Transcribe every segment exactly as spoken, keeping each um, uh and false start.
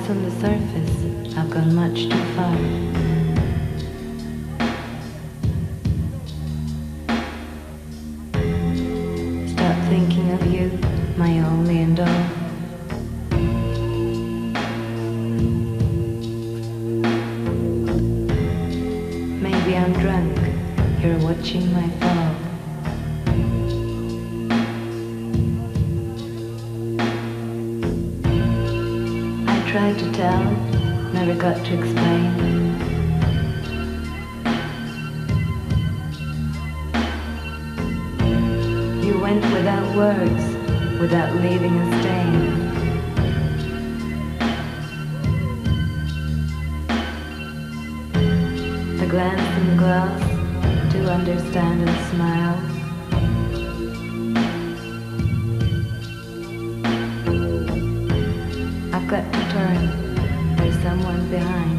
Lights on the surface, I've gone much too far. Stop thinking of you, my only and all. Maybe I'm drunk, you're watching my fall. I tried to tell, never got to explain. You went without words, without leaving a stain. The glance in the glass, to understand and smile. I've got to turn, there's someone behind.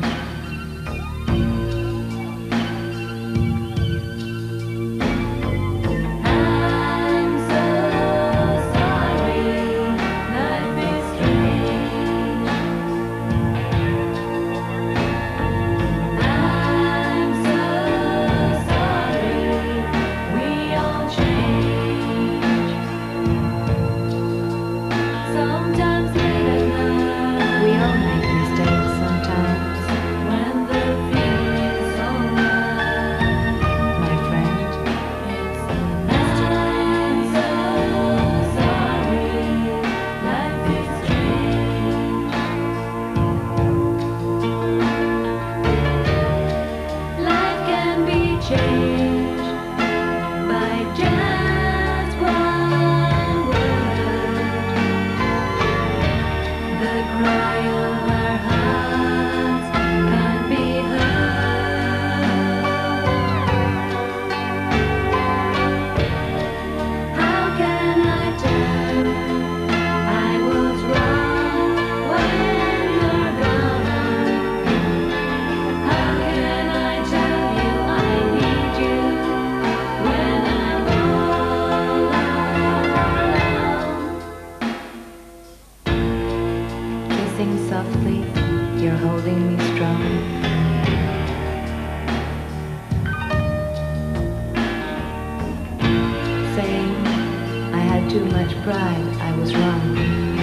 Softly, you're holding me strong. Saying I had too much pride, I was wrong.